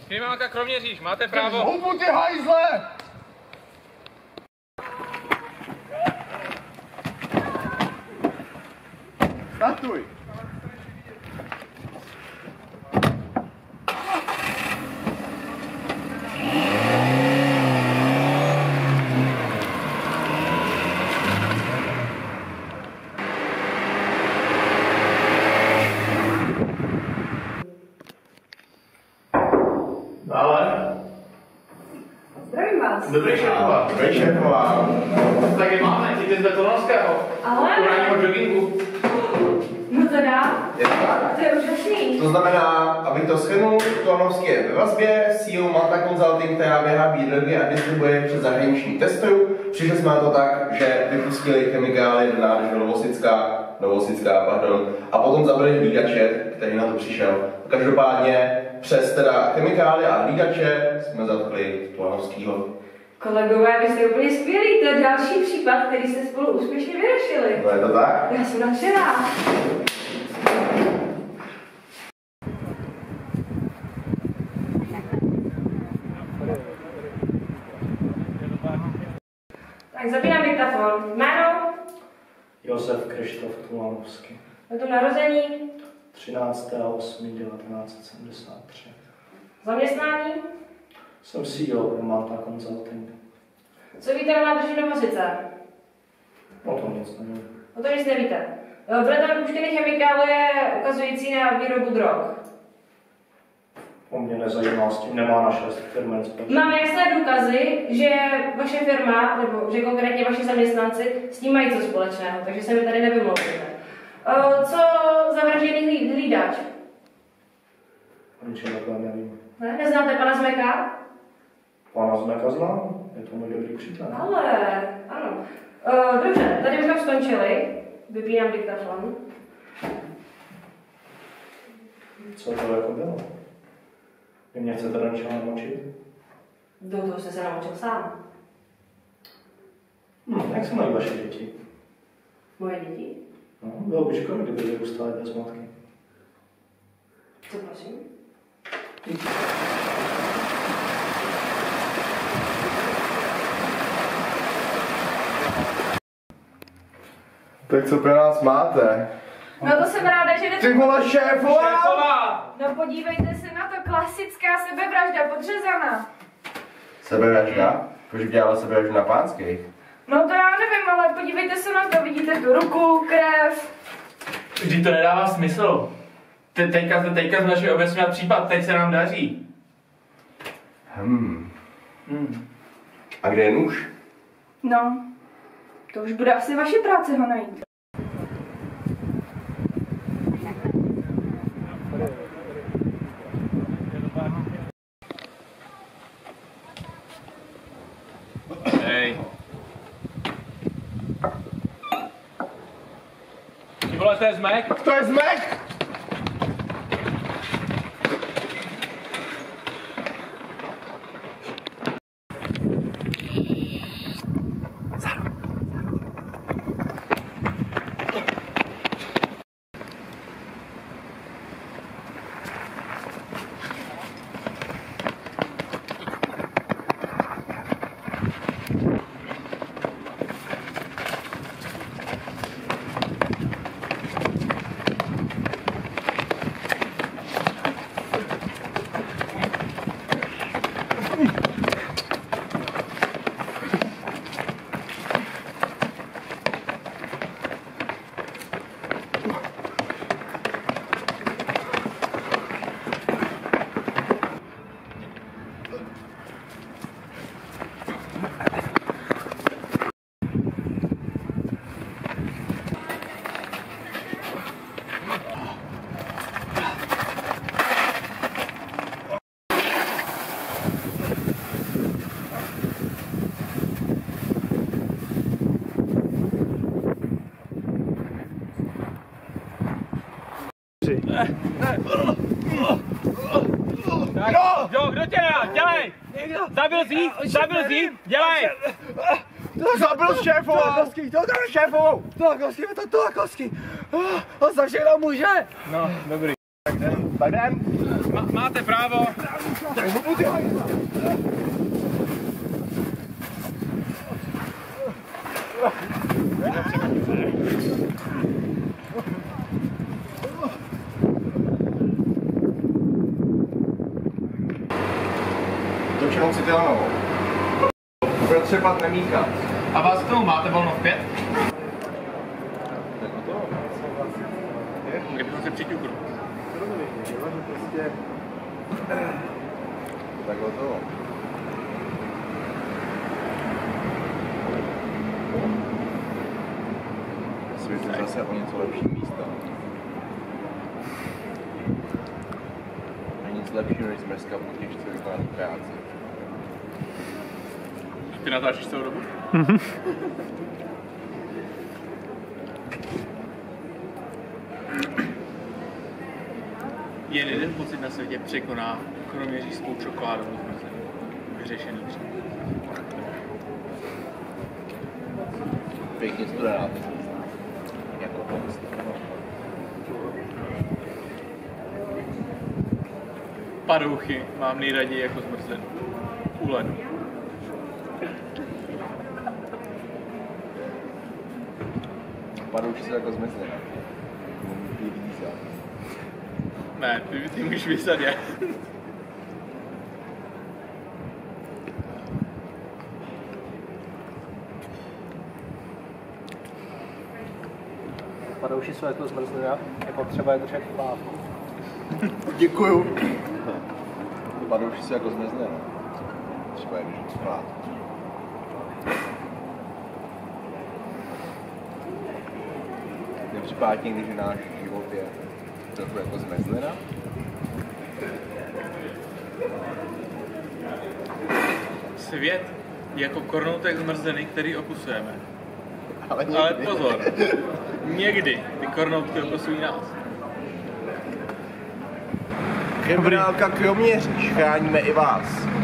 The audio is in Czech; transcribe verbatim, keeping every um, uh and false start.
Kriminálka Kroměříž, máte právo. Houbu ty hajzle! Statuj! Ale? Zdravím vás. Dobrý šéfová. Dobrý šéfová. Tak je máme, ty z Betonovského. Ale? U ranního joggingu. No teda, Je to tak? to je úžasný. To znamená, abych to shrnul, Tuanovský je ve vazbě, C E O Malta Consulting, která vyrábí drogy a distribuje přes zahraniční testu. Přišli jsme na to tak, že vypustili chemikálie do nádrže Novosická, Novosická, pardon, a potom zabili hlídače, který na to přišel. Každopádně přes teda chemikálie a hlídače jsme zatkli Tuanovskýho. Kolegové, vy jste úplně skvělí, to je další případ, který jste spolu úspěšně vyřešili. No je to tak? Já jsem nadšená. Tak zapínám diktafon. Jméno? Josef Krištof Tuanovský. Datum narození? třináctého osmého devatenáct set sedmdesát tři. Zaměstnání? Jsem C E O pro Malta Consulting. Co víte o nádrži Novosice? O tom nic nevím. O tom nic nevíte. Byly tam vypuštěny chemikálie ukazující na výrobu drog. O mě nezajímá, s tím nemá naše firma nic společného. Máme jasné důkazy, že vaše firma, nebo že konkrétně vaši zaměstnanci s tím mají co společného, takže se mi tady nevymlouvíte. Co zavražděný hlídač? O ničem takovém nevím. Ne? Neznáte pana Zmeka? Pana Zmeka znám, je to můj dobrý přítel. Ale, ano. Uh, dobře, tady bychom skončili. Vypínám diktafon. Co to jako bylo? Vy mě chcete do něčeho naučit? Do toho jste se naučil sám. Hm, jak se mají vaše děti? Moje děti? No, bylo by škoda, kdyby vyrůstaly bez matky. Co prosím? Tak co pro nás máte? No to jsem ráda, že jdete... Ty vole šéfová! Šéfová! No podívejte se na to, klasická sebevražda podřezaná. Sebevražda? Proč dělala sebevraždu na Pánských? No to já nevím, ale podívejte se na to, vidíte tu ruku, krev. Vždyť to nedává smysl. Te, teďka, teďka jsme našli objasňovat případ, teď se nám daří. Hmm. Hmm. A kde je nůž? No, to už bude asi vaše práce ho najít. Hej. Ty vole, to je Zmek? To je Zmek! Tak, jo, kdo tě dá? Dělej! Zabil jsi? Zabil jsi? Dělej! To zabil šéfovou! Tlakovský, to je šéfovou! Tlakovský, je to Tlakovský! On za všechno může! No, dobrý. Tak jdem, tak jdem! Má, máte právo. Točenou citylnou. Protřepat nemíchat. A vás k tomu máte volno v pět? Kdybychom se přiťukli. Tak hotovo. Svět je zase o něco lepší místo. Není nic lepšího, než zmrzka po těžce vykonaný práci. Ty natáčíš celou dobu? Jen jeden pocit na světě překoná kroměřížskou čokoládovou zmrzlinu. Vyřešený případ. Pěkně studená. Jako post. Padouchy mám nejraději jako zmrzlinu. U ledu. Padouši se jako zmrzlina. Ty víza. Ne, ty, ty můžeš vysat je. Padouši jsou jako zmrzlina, je potřeba je držet v pátku. Děkuju. Padouši se jako zmrzlina. Třeba je držet spát. Nepřipadá ti někdy, že náš život je trochu jako zmrzlina? Svět je jako kornoutek zmrzliny, který okusujeme. Ale, někdy. Ale pozor, někdy ty kornoutky okusují nás. Kriminálka Kroměříž, chráníme i vás.